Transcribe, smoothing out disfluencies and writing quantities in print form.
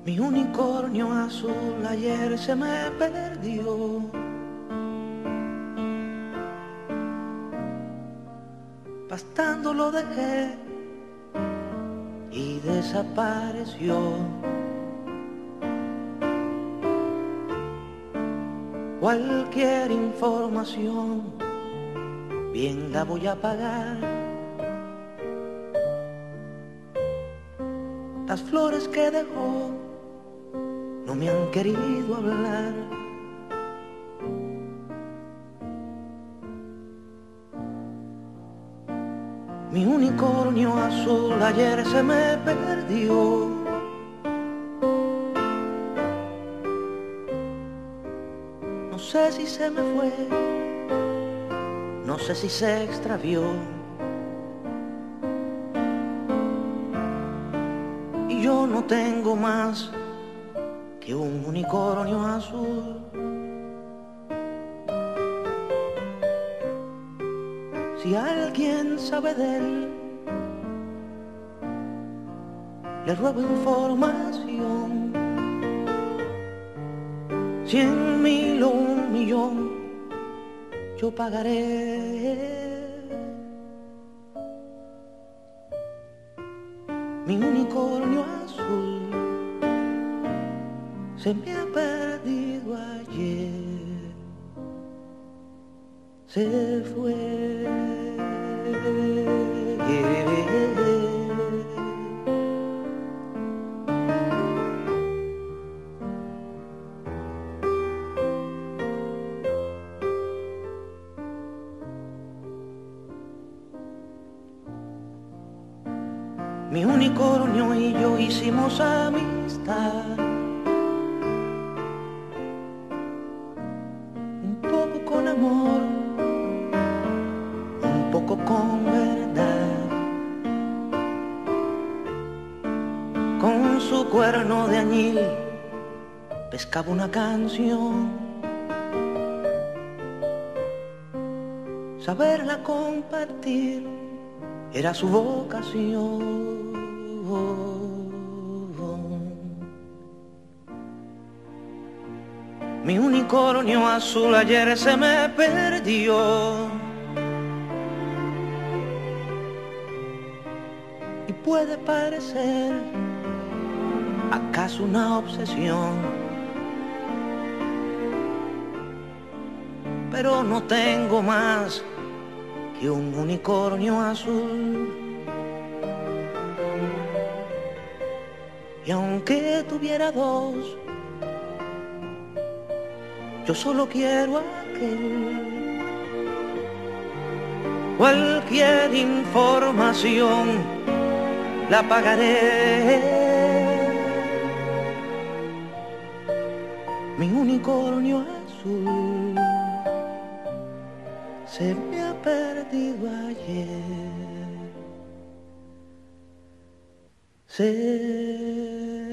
Mi unicornio azul ayer se me perdió. Pastando lo dejé y desapareció. Cualquier información bien la voy a pagar. Las flores que dejó no me han querido hablar. Mi unicornio azul ayer se me perdió. No sé si se me fue, no sé si se extravió. Y yo no tengo más que un unicornio azul. Si alguien sabe de él, le ruego información. 100.000 o 1.000.000 yo pagaré. Mi unicornio azul se me ha perdido ayer, se fue. Mi unicornio y yo hicimos amistad, un poco con amor, un poco con verdad. Con su cuerno de añil pescaba una canción, saberla compartir era su vocación. Mi unicornio azul ayer se me perdió. Y puede parecer acaso una obsesión, pero no tengo más que un unicornio azul. Y aunque tuviera dos, yo solo quiero aquel. Cualquier información la pagaré. Mi unicornio azul se me ha perdido ayer.